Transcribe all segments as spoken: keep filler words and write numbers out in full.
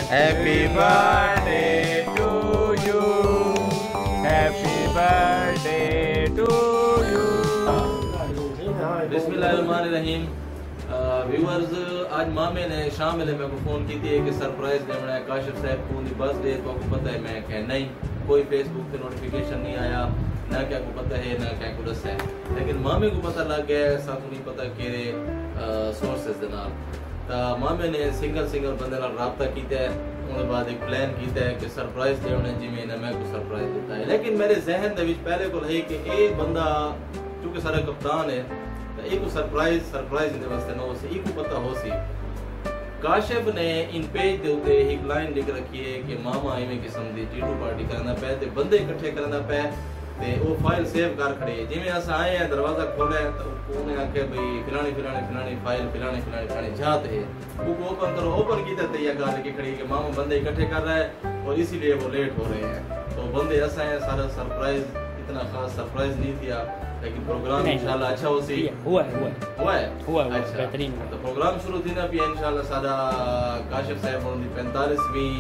Happy birthday to you. Happy birthday to you. बिस्मिल्लाहिर्रहमानिर्रहीम। Viewers, आज मामे ने शाम में मेरे को फ़ोन की थी कि सरप्राइज देना है काशिफ साहब को उनकी बर्थडे। तो आपको पता है मैं क्या नहीं, कोई फेसबुक पे नोटिफिकेशन नहीं आया, ना क्या को पता है ना क्या को दस है, लेकिन मामे को पता लग गया, साथ नहीं पता कि सोर्सेस दे नाल। तो मामे ने सिंगल सिंगल बंदे नाल राब्ता कीता है, उसके बाद एक प्लान कीता है कि सरप्राइज देना जिमें इन्हें मैं को सरप्राइज देता है। लेकिन मेरे जहन दे विच पहले को है कि एक बंदा क्योंकि सारा कप्तान है तो एक को सरप्राइज सरप्राइज इनके वास्ते ना हो सी, एक को पता हो सी। काशिफ ने इन पेज दे उते एक लाइन लिख रखी है कि मामा इवें किस्म दी टीटू पार्टी करना पे ते बंदे इकट्ठे करना पे ते वो फाइल सेव कर खड़े। जिवें अस आए हैं दरवाजा खोले तो उन्हें आके भाई फिलानी फिलानी फिलानी फाइल फिलानी फिलानी फिलानी जात है, वो ओपन करो। ओपन की तो ये गाल की खड़ी कि मामा बंदे इकट्ठे कर रहा है और इसीलिए वो लेट हो रहे हैं। तो बंदे ऐसा है, सारा सरप्राइज इतना खास सरप्राइज नहीं किया, लेकिन प्रोग्राम इंशाल्लाह अच्छा हो सी हुआ है हुआ हुआ है हुआ है अच्छा बेहतरीन। तो प्रोग्राम शुरू थी ना भी इंशाल्लाह सारा काशिफ साहब उनकी पैंतालीसवीं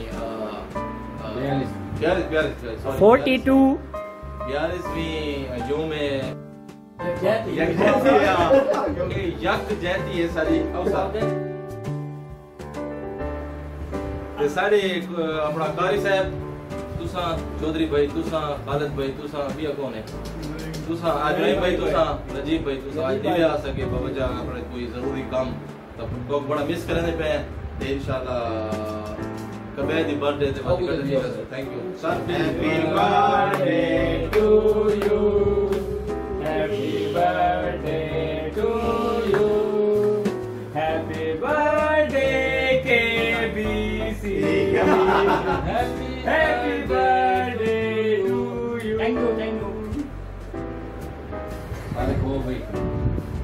बयालीस बयालीस फोर्टी टू बयालीसवीं यूं में यक जैती है क्योंकि यक जैती है सारी अवसर ते सारे अपना कारी साहब तुसा चौधरी भाई तुसा खालिद भाई तुसा बिया कौन है तुसा आजमी भाई तुसा नजीब भाई तुसा आज दिव्या आ सके बाबा अपने कोई जरूरी काम तो को बड़ा मिस करने पे ते इंशाल्लाह कबे दी बर्थडे ते बात कर दी। Thank you sir. Happy birthday to you. Happy birthday to you. Happy birthday K B C. Happy Happy birthday to you. Thank you thank you. अरे वो भाई